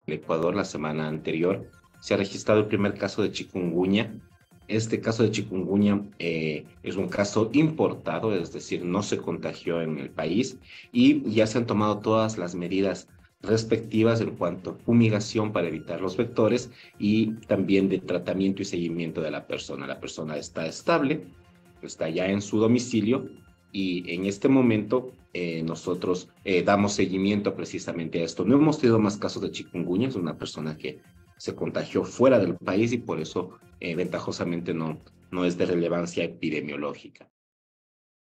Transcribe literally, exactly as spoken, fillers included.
Ecuador la semana anterior se ha registrado el primer caso de chikungunya. Este caso de chikungunya eh, es un caso importado, es decir, no se contagió en el país y ya se han tomado todas las medidas respectivas en cuanto a fumigación para evitar los vectores y también de tratamiento y seguimiento de la persona. La persona está estable, está ya en su domicilio y en este momento eh, nosotros eh, damos seguimiento precisamente a esto. No hemos tenido más casos de chikungunya, es una persona que se contagió fuera del país y por eso eh, ventajosamente no, no es de relevancia epidemiológica.